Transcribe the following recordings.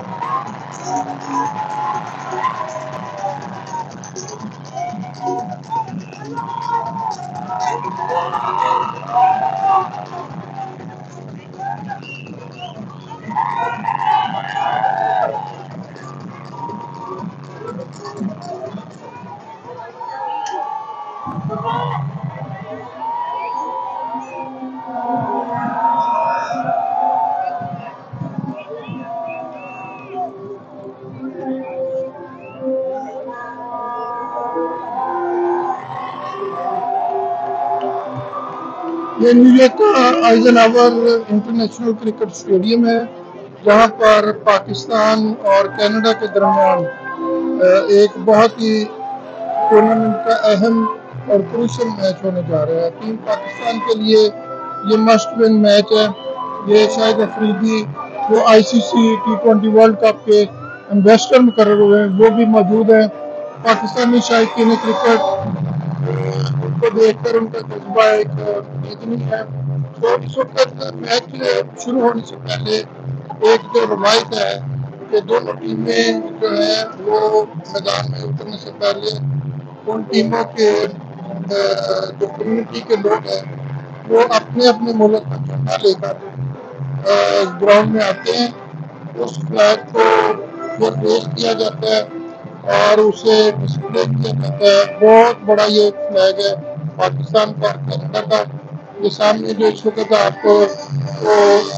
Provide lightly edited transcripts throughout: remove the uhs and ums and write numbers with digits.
ये न्यूयॉर्क का Eisenhower international Cricket Stadium है, जहां पर पाकिस्तान और कनाडा के दरमियान एक बहुत ही टूर्नामेंट का अहम और क्रूशियल मैच होने जा रहा है। टीम पाकिस्तान के लिए ये मस्ट विन मैच है। ये शाहिद अफरीदी जो ICC T20 वर्ल्ड कप के एम्बेसडर मुकर्रर हुए हैं, वो भी मौजूद हैं। पाकिस्तानी शायकीन क्रिकेट उनको देखकर उनका जज्बा एक बेचैनी है। तो इस वक्त मैच शुरू होने से पहले एक जो रवायत है कि दोनों टीमें जो है वो मैदान में उतरने से पहले उन टीमों के जो कम्युनिटी के लोग हैं वो अपने अपने मुल्क का झंडा लेकर ग्राउंड में आते हैं। उस फ्लैग को फिर रेस किया जाता है और उसे डिस्प्ले किया जाता है। बहुत बड़ा ये फ्लैग है पाकिस्तान का और कनाडा का। ये सामने जो इस वक्त आपको वो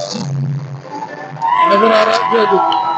नजर आ रहा है,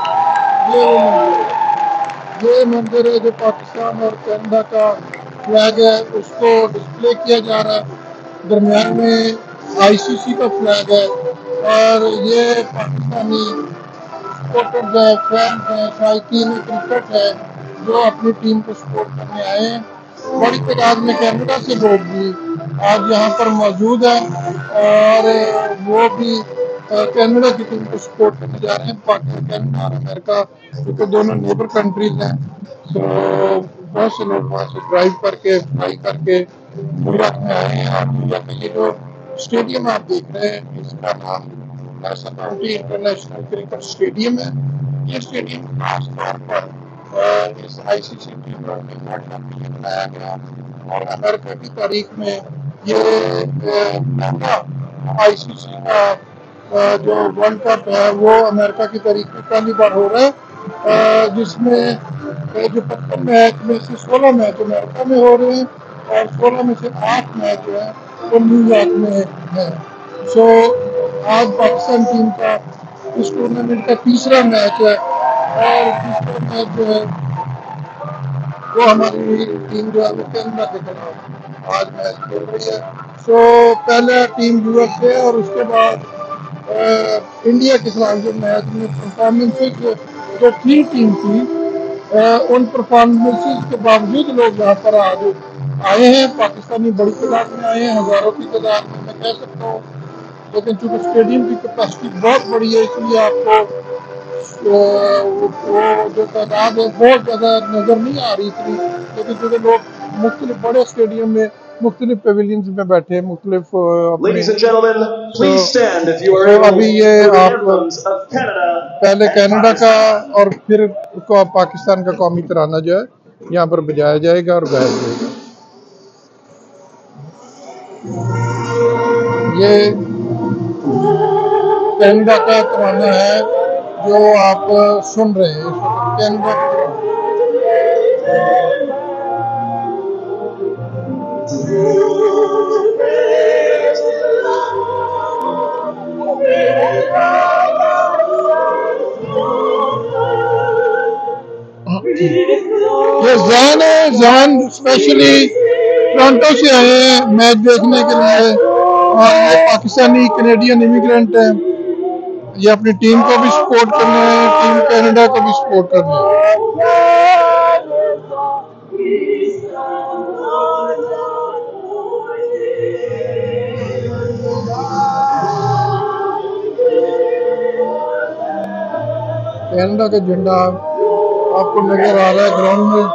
ये मंजर है जो पाकिस्तान और कनाडा का फ्लैग है, उसको डिस्प्ले किया जा रहा है। दरमियान में ICC का फ्लैग है और ये पाकिस्तानी सपोर्टर्स है, फैंस है, शायकीन क्रिकेट है जो अपनी टीम को सपोर्ट करने आए हैं। बड़ी तादाद में कनाडा से लोग भी आज यहाँ पर मौजूद हैं और वो भी कनाडा की टीम को सपोर्ट करने जा रहे हैं। पाकिस्तान और अमेरिका क्योंकि दोनों नेबर कंट्रीज हैं, तो बहुत से लोग वहाँ से ड्राइव करके फ्लाई करके न्यूयॉर्क में आए हैं। और न्यूयॉर्क में ये जो स्टेडियम आप देख रहे हैं इसका नाम Nassau County International Cricket Stadium है। ये स्टेडियम खास तौर पर इस ICC T20 वर्ल्ड कप के लिए बनाया गया और अमेरिका की तारीख में ये पहला ICC का जो वर्ल्ड कप है वो अमेरिका की तारीख में पहली बार हो रहा है, जिसमें जो 55 मैच में से 16 मैच अमेरिका में हो रहे हैं और 16 में से 8 मैच जो है वो न्यूयॉर्क में है। सो आज पाकिस्तान टीम का इस टूर्नामेंट का तीसरा मैच है और तीसरा मैच जो है वो हमारी टीम जो है वो कनाडा के खिलाफ आज मैच खेल रही है। सो पहला टीम यूएस है और उसके बाद इंडिया के खिलाफ जो मैच में परफॉर्मेंसेज जो थी टीम की, उन परफॉर्मेंसेज के बावजूद लोग यहाँ पर आज आए हैं। पाकिस्तानी बड़ी तादाद में आए हैं, हजारों की तादाद में मैं कह सकता हूँ, लेकिन चूंकि स्टेडियम की कैपेसिटी बहुत बड़ी है इसलिए आपको वो जो तादाद है बहुत ज़्यादा नज़र नहीं आ रही इतनी, लेकिन चूँकि लोग मुख्तलिफ बड़े स्टेडियम में मुख्तलिफ पेविलियंस में बैठे हैं मुख्तलिफ अभी ये आप पहले कनाडा का और फिर पाकिस्तान का कौमी तराना जो है यहाँ पर बजाया जाएगा और गाया जाएगा। ये कनाडा का तराना है जो आप सुन रहे हैं, कनाडा का ये जैन है। जैन स्पेशली टोरंटो से आए हैं मैच देखने के लिए और ये पाकिस्तानी कैनेडियन इमिग्रेंट हैं। ये अपनी टीम को भी सपोर्ट करने हैं, टीम कनाडा को भी सपोर्ट करने हैं। कनाडा का झंडा आपको नजर आ रहा है ग्राउंड में,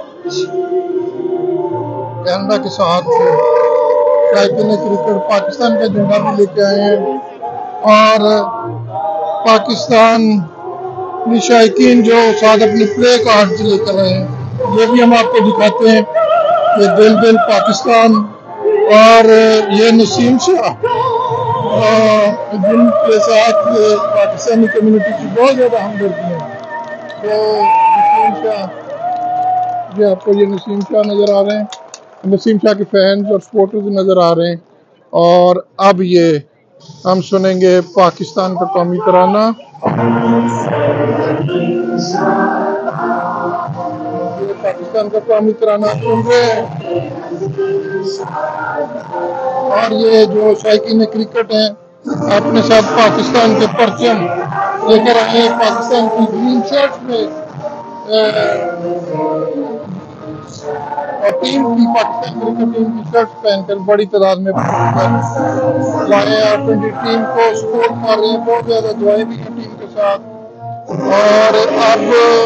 कनाडा के साथ शायकीन क्रिकेट पाकिस्तान का झंडा भी लेके आए हैं और पाकिस्तान अपनी शायकीन जो साथ अपने प्ले कार्ड लेकर आए हैं, ये भी हम आपको दिखाते हैं। ये दिल दिल पाकिस्तान, और ये नसीम शाह जिनके साथ पाकिस्तानी कम्युनिटी की बहुत ज़्यादा हमदर्दी है। तो नसीम शाह, ये आपको ये नसीम शाह नज़र आ रहे हैं, नसीम शाह के फैंस और सपोर्टर्स नज़र आ रहे हैं। और अब ये हम सुनेंगे पाकिस्तान का कौमी तराना। ये पाकिस्तान का कौमी तराना सुन रहे हैं। और ये जो शायकीन क्रिकेट हैं अपने साथ पाकिस्तान के परचम लेकर आए, पाकिस्तान की ग्रीन शर्ट में और टीम की पाकिस्तान क्रिकेट टीम की शर्ट पहनकर बड़ी तादाद में दुआएं अपनी टीम को सपोर्ट कर रहे हैं, बहुत ज़्यादा दुआएं भी हैं टीम के साथ। और अब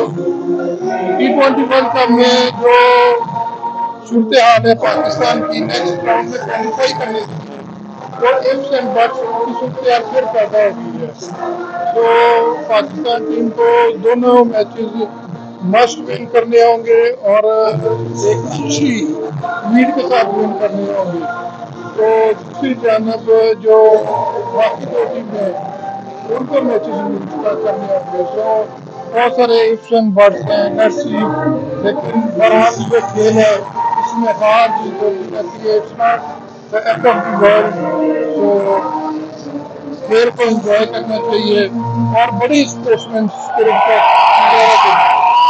T20 वर्ल्ड कप में जो सूरत हाल है पाकिस्तान की नेक्स्ट राउंड में क्वालिफाई करने के लिए, तो इफ्स एंड बट्स की सूरत फिर पैदा हो गई है। तो पाकिस्तान टीम को दोनों मैचेस मस्ट विन करने होंगे और एक अच्छी लीड के साथ विन करने होंगे। तो दूसरी जानब जो बाकी दो टीमें हैं उनको मैचेस करने होंगे। सो बहुत सारे इफ्स एंड बट्स हैं, लेट्स सी। लेकिन बहरहाल जो खेल है इसमें हार जीत होती रहती है, it's not the end of the world. तो खेल को एंजॉय करना चाहिए और बड़ी स्पोर्ट्समैन स्पिरिट का मुजाहरा करना।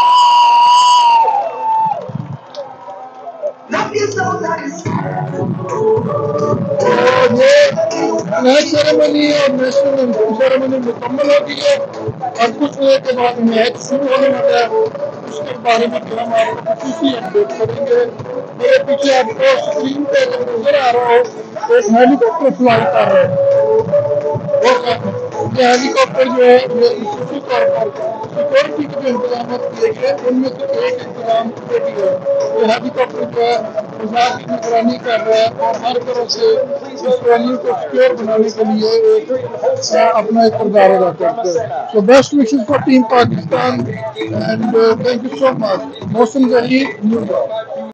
मैच सेरेमनी और नेशनल एंथम सेरेमनी मुकम्मल हो गई है और कुछ देर के बाद मैच शुरू होने वाला है। उसके बारे में भी हम आपको खुशी अपडेट करेंगे। मेरे पीछे आपको स्क्रीन पे नजर आ रहा हो एक हेलीकॉप्टर फ्लाई कर रहा है। ये हेलीकॉप्टर जो है ये खुसूसी तौर पर सिक्योरिटी के जो इंतजाम किए गए उनमें से एक इंतजाम ये भी है। ये हेलीकॉप्टर जो है फिजा की निगरानी कर रहा है और हर तरह से इस वैल्यू को सिक्योर बनाने के लिए एक अपना एक किरदार अदा करता है। So best wishes for team Pakistan and thank you so much. Mohsin Zaheer, New York.